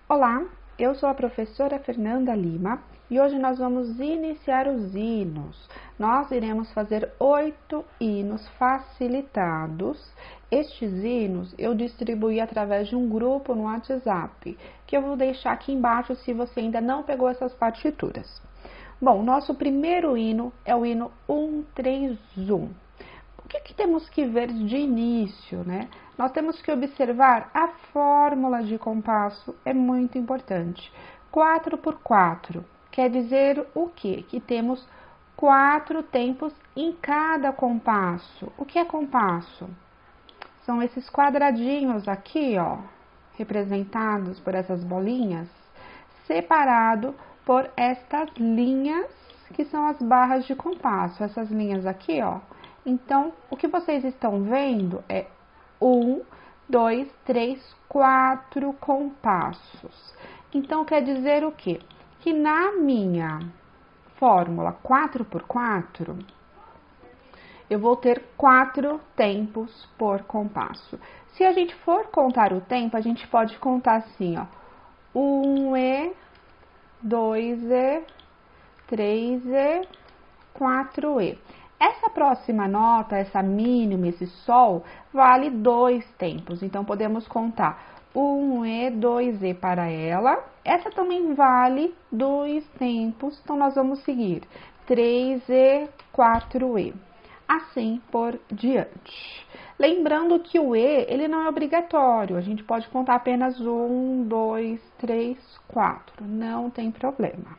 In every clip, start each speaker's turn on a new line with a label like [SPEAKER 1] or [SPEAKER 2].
[SPEAKER 1] Olá, eu sou a professora Fernanda Lima e hoje nós vamos iniciar os hinos. Nós iremos fazer 8 hinos facilitados. Estes hinos eu distribuí através de um grupo no WhatsApp, que eu vou deixar aqui embaixo se você ainda não pegou essas partituras. Bom, nosso primeiro hino é o hino 131. O que temos que ver de início, né? Nós temos que observar a fórmula de compasso, é muito importante. 4x4 quer dizer o quê? Que temos 4 tempos em cada compasso. O que é compasso? São esses quadradinhos aqui, ó, representados por essas bolinhas, separado por estas linhas, que são as barras de compasso. Essas linhas aqui, ó. Então, o que vocês estão vendo é 1, 2, 3, 4 compassos. Então, quer dizer o quê? Que na minha fórmula 4x4, eu vou ter 4 tempos por compasso. Se a gente for contar o tempo, a gente pode contar assim, ó. 1E, 2E, 3E, 4E. Essa próxima nota, essa mínima, esse sol, vale 2 tempos. Então, podemos contar 1E, 2E para ela. Essa também vale 2 tempos. Então, nós vamos seguir 3E, 4E. Assim por diante. Lembrando que o E, ele não é obrigatório. A gente pode contar apenas 1, 2, 3, 4. Não tem problema.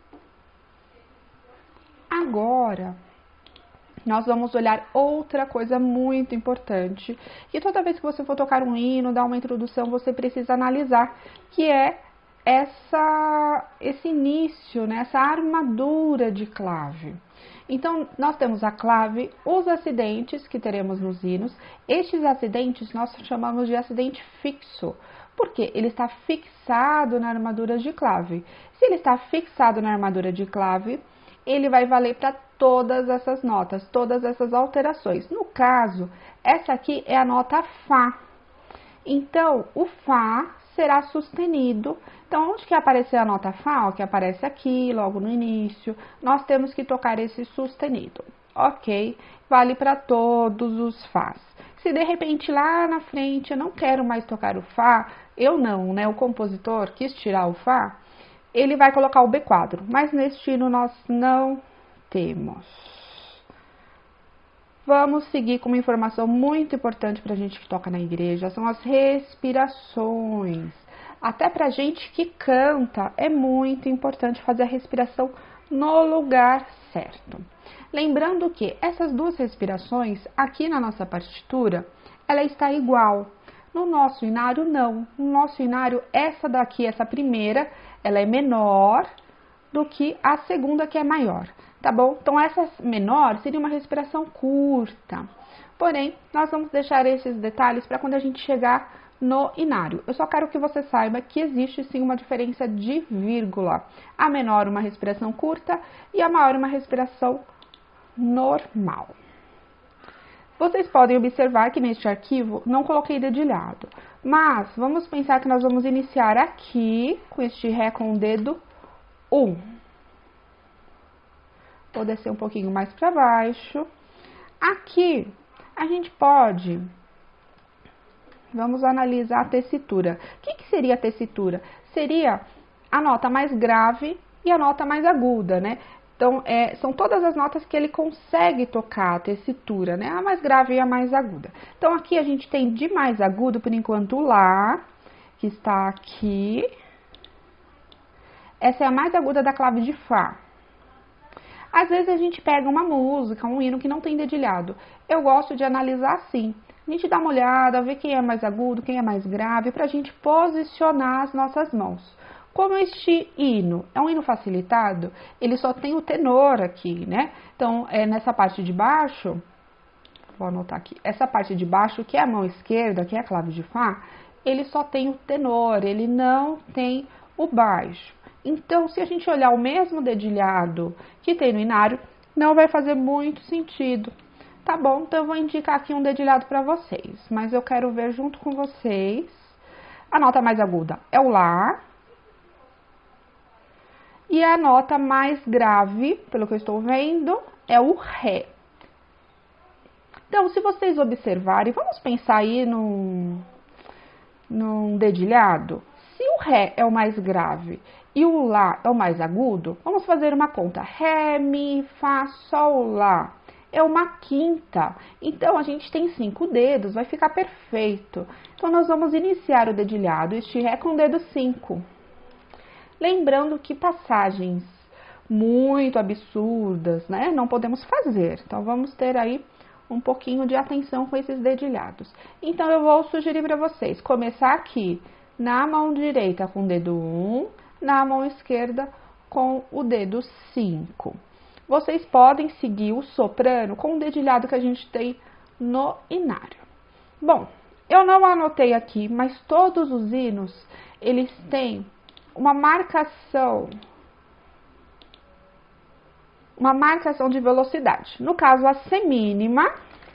[SPEAKER 1] Agora, nós vamos olhar outra coisa muito importante, que toda vez que você for tocar um hino, dar uma introdução, você precisa analisar, que é esse início, né, essa armadura de clave. Então, nós temos a clave, os acidentes que teremos nos hinos. Estes acidentes nós chamamos de acidente fixo, porque ele está fixado na armadura de clave. Se ele está fixado na armadura de clave, ele vai valer para todas essas notas, todas essas alterações. No caso, essa aqui é a nota Fá. Então, o Fá será sustenido. Então, onde que aparecer a nota Fá? Ó, que aparece aqui, logo no início, nós temos que tocar esse sustenido. Ok? Vale para todos os Fás. Se de repente lá na frente eu não quero mais tocar o Fá, eu não, né? O compositor quis tirar o Fá, ele vai colocar o B quadro, mas neste hino nós não temos. Vamos seguir com uma informação muito importante para a gente que toca na igreja, são as respirações. Até para a gente que canta, é muito importante fazer a respiração no lugar certo. Lembrando que essas duas respirações, aqui na nossa partitura, ela está igual. No nosso inário, não. No nosso inário, essa daqui, essa primeira, ela é menor do que a segunda, que é maior, tá bom? Então, essa menor seria uma respiração curta. Porém, nós vamos deixar esses detalhes para quando a gente chegar no inário. Eu só quero que você saiba que existe sim uma diferença de vírgula. A menor, uma respiração curta, e a maior, uma respiração normal. Vocês podem observar que neste arquivo não coloquei dedilhado, mas vamos pensar que nós vamos iniciar aqui com este Ré com o dedo 1. Vou descer um pouquinho mais para baixo. Aqui a gente pode, vamos analisar a tessitura. O que seria a tessitura? Seria a nota mais grave e a nota mais aguda, né? Então, são todas as notas que ele consegue tocar, a tessitura, né? A mais grave e a mais aguda. Então, aqui a gente tem de mais agudo, por enquanto, o Lá, que está aqui. Essa é a mais aguda da clave de Fá. Às vezes, a gente pega uma música, um hino que não tem dedilhado. Eu gosto de analisar assim. A gente dá uma olhada, ver quem é mais agudo, quem é mais grave, para a gente posicionar as nossas mãos. Como este hino é um hino facilitado, ele só tem o tenor aqui, né? Então, nessa parte de baixo, vou anotar aqui, essa parte de baixo, que é a mão esquerda, que é a clave de Fá, ele só tem o tenor, ele não tem o baixo. Então, se a gente olhar o mesmo dedilhado que tem no inário, não vai fazer muito sentido. Tá bom? Então, eu vou indicar aqui um dedilhado para vocês, mas eu quero ver junto com vocês. A nota mais aguda é o Lá. E a nota mais grave, pelo que eu estou vendo, é o Ré. Então, se vocês observarem, vamos pensar aí num dedilhado. Se o Ré é o mais grave e o Lá é o mais agudo, vamos fazer uma conta. Ré, Mi, Fá, Sol, Lá. É uma quinta. Então, a gente tem 5 dedos, vai ficar perfeito. Então, nós vamos iniciar o dedilhado, este Ré com o dedo 5. Lembrando que passagens muito absurdas, né, não podemos fazer. Então, vamos ter aí um pouquinho de atenção com esses dedilhados. Então, eu vou sugerir para vocês começar aqui na mão direita com o dedo 1, na mão esquerda com o dedo 5. Vocês podem seguir o soprano com o dedilhado que a gente tem no inário. Bom, eu não anotei aqui, mas todos os hinos, eles têm uma marcação de velocidade. No caso, a semínima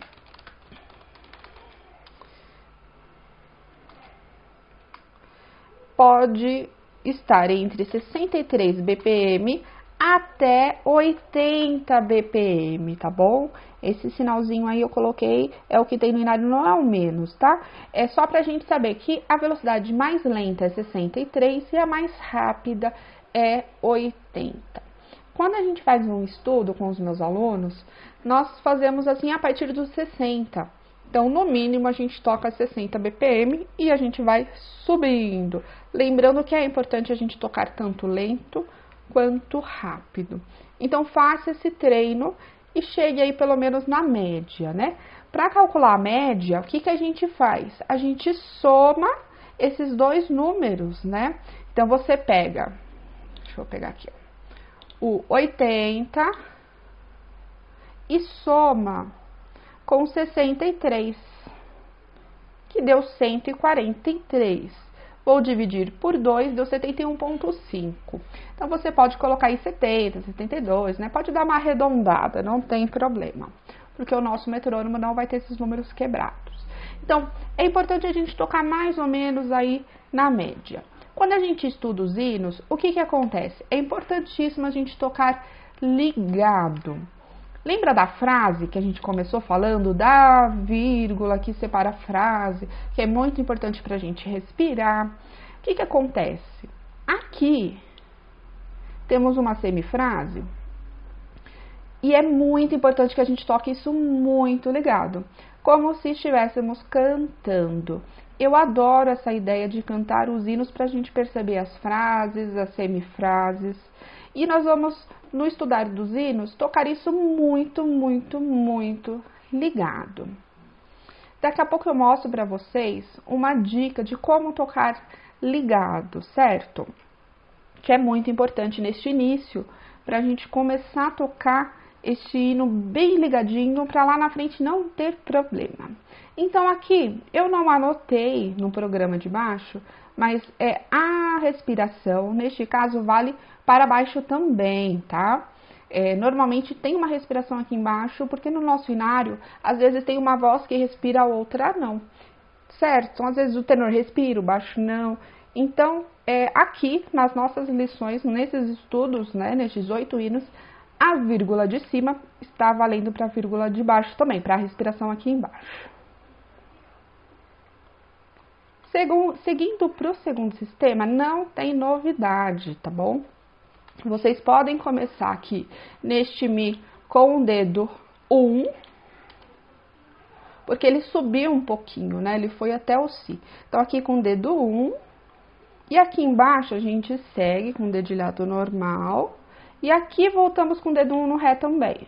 [SPEAKER 1] pode estar entre 63 BPM até 80 BPM, tá bom? Esse sinalzinho aí eu coloquei, é o que tem no inário, não é o menos, tá? É só pra gente saber que a velocidade mais lenta é 63 e a mais rápida é 80. Quando a gente faz um estudo com os meus alunos, nós fazemos assim a partir dos 60. Então, no mínimo, a gente toca 60 BPM e a gente vai subindo. Lembrando que é importante a gente tocar tanto lento quanto rápido. Então, faça esse treino e chegue aí pelo menos na média, né? Para calcular a média, o que a gente faz? A gente soma esses dois números, né? Então, você pega, deixa eu pegar aqui, o 80 e soma com 63, que deu 143. Vou dividir por 2, deu 71,5. Então, você pode colocar aí 70, 72, né? Pode dar uma arredondada, não tem problema. Porque o nosso metrônomo não vai ter esses números quebrados. Então, é importante a gente tocar mais ou menos aí na média. Quando a gente estuda os hinos, o que acontece? É importantíssimo a gente tocar ligado. Lembra da frase que a gente começou falando, da vírgula que separa a frase, que é muito importante para a gente respirar? O que acontece? Aqui temos uma semifrase e é muito importante que a gente toque isso muito ligado, como se estivéssemos cantando. Eu adoro essa ideia de cantar os hinos para a gente perceber as frases, as semifrases. E nós vamos, no estudar dos hinos, tocar isso muito, muito, muito ligado. Daqui a pouco eu mostro para vocês uma dica de como tocar ligado, certo? Que é muito importante neste início, para a gente começar a tocar este hino bem ligadinho, para lá na frente não ter problema. Então, aqui, eu não anotei no programa de baixo, mas é a respiração, neste caso, vale para baixo também, tá? Normalmente tem uma respiração aqui embaixo, porque no nosso inário, às vezes tem uma voz que respira, a outra não, certo? Então, às vezes o tenor respira, o baixo não. Então, aqui, nas nossas lições, nesses estudos, né, nesses 8 hinos, a vírgula de cima está valendo para a vírgula de baixo também, para a respiração aqui embaixo. Seguindo para o segundo sistema, não tem novidade, tá bom? Vocês podem começar aqui neste Mi com o dedo 1, porque ele subiu um pouquinho, né? Ele foi até o Si. Então, aqui com o dedo 1, e aqui embaixo a gente segue com o dedilhado normal. E aqui voltamos com o dedo 1 no Ré também.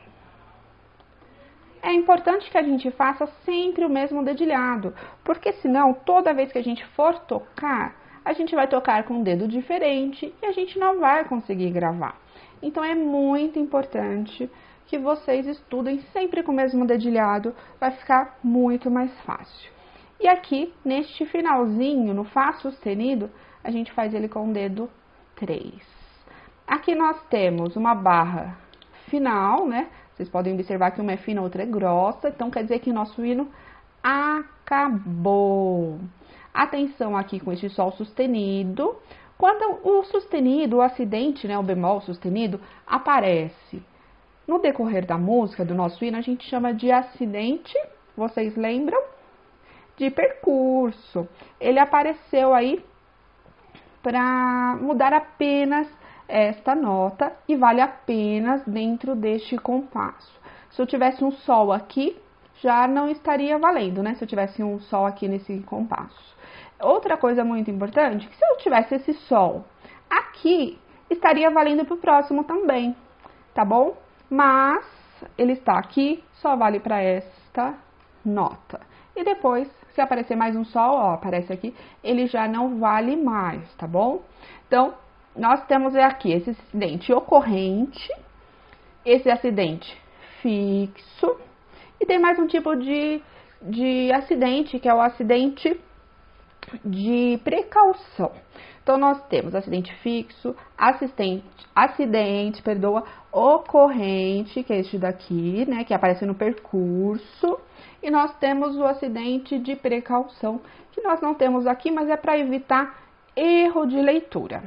[SPEAKER 1] É importante que a gente faça sempre o mesmo dedilhado, porque senão, toda vez que a gente for tocar, a gente vai tocar com um dedo diferente e a gente não vai conseguir gravar. Então, é muito importante que vocês estudem sempre com o mesmo dedilhado, vai ficar muito mais fácil. E aqui, neste finalzinho, no Fá sustenido, a gente faz ele com o dedo 3. Aqui nós temos uma barra final, né? Vocês podem observar que uma é fina, outra é grossa. Então, quer dizer que nosso hino acabou. Atenção aqui com este Sol sustenido, Quando o sustenido, o acidente, né, o bemol sustenido, aparece no decorrer da música, do nosso hino, a gente chama de acidente, vocês lembram? De percurso. Ele apareceu aí para mudar apenas esta nota e vale apenas dentro deste compasso. Se eu tivesse um sol aqui, já não estaria valendo, né? Se eu tivesse um sol aqui nesse compasso. Outra coisa muito importante, que se eu tivesse esse sol aqui, estaria valendo para o próximo também, tá bom? Mas ele está aqui, só vale para esta nota. E depois, se aparecer mais um sol, ó, aparece aqui, ele já não vale mais, tá bom? Então, nós temos aqui esse acidente ocorrente, esse acidente fixo, e tem mais um tipo de acidente, que é o acidente de precaução. Então, nós temos acidente fixo, acidente, ocorrente, que é este daqui, né, que aparece no percurso, e nós temos o acidente de precaução, que nós não temos aqui, mas é para evitar erro de leitura.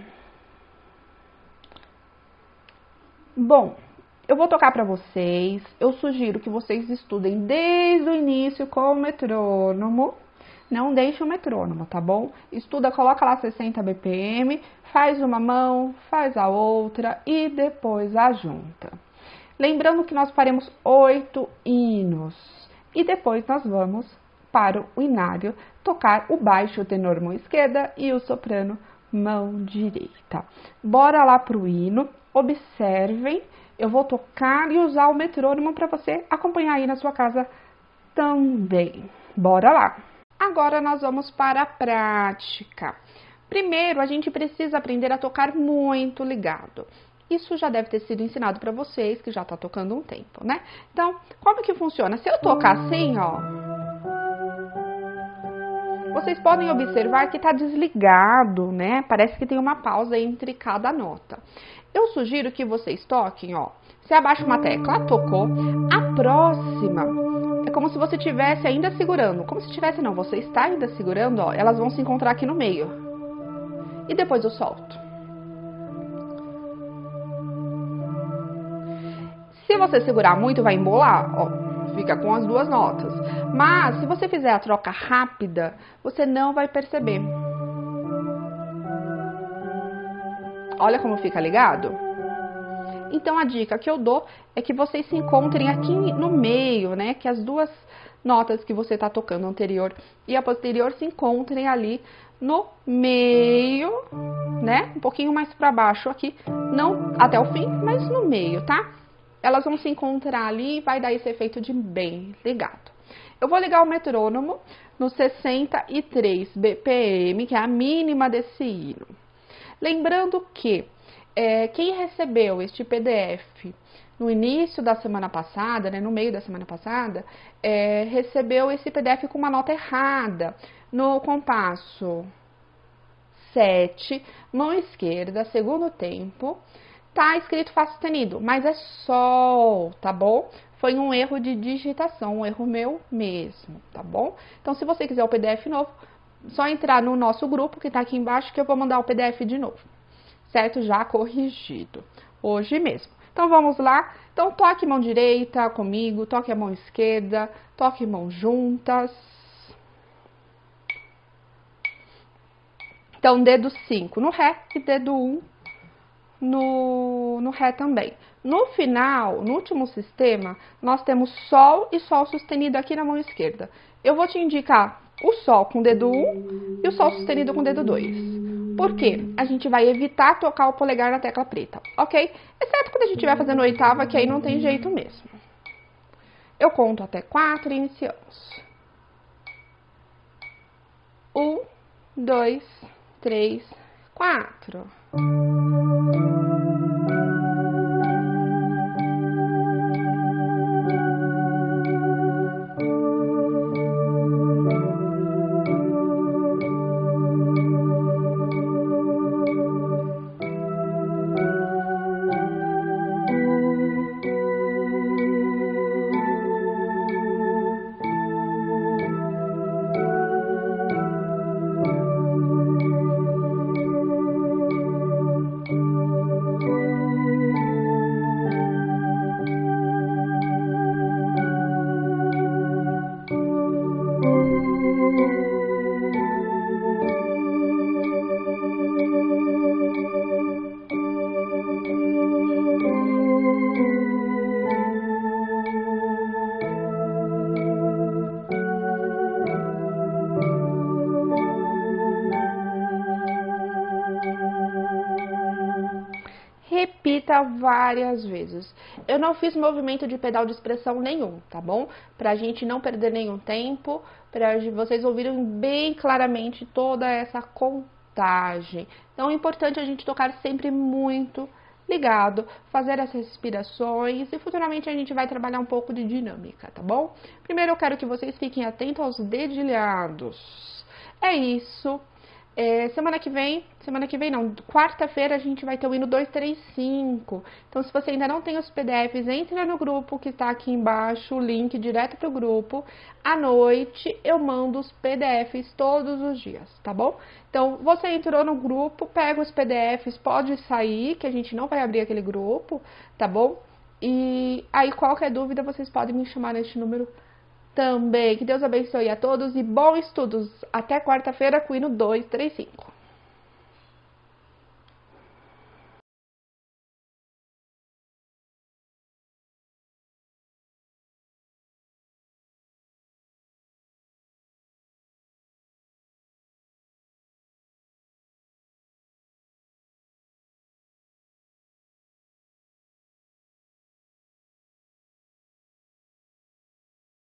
[SPEAKER 1] Bom, eu vou tocar para vocês, eu sugiro que vocês estudem desde o início com o metrônomo. Não deixe o metrônomo, tá bom? Estuda, coloca lá 60 BPM, faz uma mão, faz a outra e depois a junta. Lembrando que nós faremos 8 hinos e depois nós vamos para o inário tocar o baixo tenor mão esquerda e o soprano mão direita. Bora lá para o hino, observem, eu vou tocar e usar o metrônomo para você acompanhar aí na sua casa também. Bora lá! Agora nós vamos para a prática. Primeiro, a gente precisa aprender a tocar muito ligado. Isso já deve ter sido ensinado para vocês, que já está tocando um tempo, né? Então, como que funciona? Se eu tocar assim, ó, vocês podem observar que está desligado, né? Parece que tem uma pausa entre cada nota. Eu sugiro que vocês toquem, ó. Você abaixa uma tecla, tocou. A próxima é como se você estivesse ainda segurando. Como se estivesse, não, você está ainda segurando, ó. Elas vão se encontrar aqui no meio. E depois eu solto. Se você segurar muito, vai embolar, ó. Fica com as duas notas. Mas, se você fizer a troca rápida, você não vai perceber. Olha como fica ligado? Então, a dica que eu dou é que vocês se encontrem aqui no meio, né? Que as duas notas que você está tocando, a anterior e a posterior, se encontrem ali no meio, né? Um pouquinho mais para baixo aqui, não até o fim, mas no meio, tá? Elas vão se encontrar ali e vai dar esse efeito de bem ligado. Eu vou ligar o metrônomo no 63 BPM, que é a mínima desse hino. Lembrando que quem recebeu este PDF no início da semana passada, né, no meio da semana passada, recebeu esse PDF com uma nota errada. No compasso 7, mão esquerda, segundo tempo, tá escrito Fá sustenido, mas é Sol, tá bom? Foi um erro de digitação, um erro meu mesmo, tá bom? Então, se você quiser o PDF novo, só entrar no nosso grupo que tá aqui embaixo que eu vou mandar o PDF de novo. Certo? Já corrigido. Hoje mesmo. Então, vamos lá. Então, toque mão direita comigo, toque a mão esquerda, toque mãos juntas. Então, dedo 5 no Ré e dedo 1 no Ré também. No final, no último sistema, nós temos Sol e Sol sustenido aqui na mão esquerda. Eu vou te indicar o Sol com o dedo 1 e o Sol sustenido com o dedo 2. Por quê? A gente vai evitar tocar o polegar na tecla preta, ok? Exceto quando a gente estiver fazendo oitava, que aí não tem jeito mesmo. Eu conto até 4 e iniciamos. 1, 2, 3, 4. repita várias vezes. Eu não fiz movimento de pedal de expressão nenhum, tá bom? Pra gente não perder nenhum tempo, pra vocês ouvirem bem claramente toda essa contagem. Então, é importante a gente tocar sempre muito ligado, fazer as respirações e futuramente a gente vai trabalhar um pouco de dinâmica, tá bom? Primeiro eu quero que vocês fiquem atentos aos dedilhados. É isso. Semana que vem não, quarta-feira a gente vai ter o hino 235. Então, se você ainda não tem os PDFs, entre no grupo que está aqui embaixo, o link direto para o grupo. À noite eu mando os PDFs todos os dias, tá bom? Então, você entrou no grupo, pega os PDFs, pode sair, que a gente não vai abrir aquele grupo, tá bom? E aí, qualquer dúvida, vocês podem me chamar neste número também. Que Deus abençoe a todos e bons estudos. Até quarta-feira com o hino 235.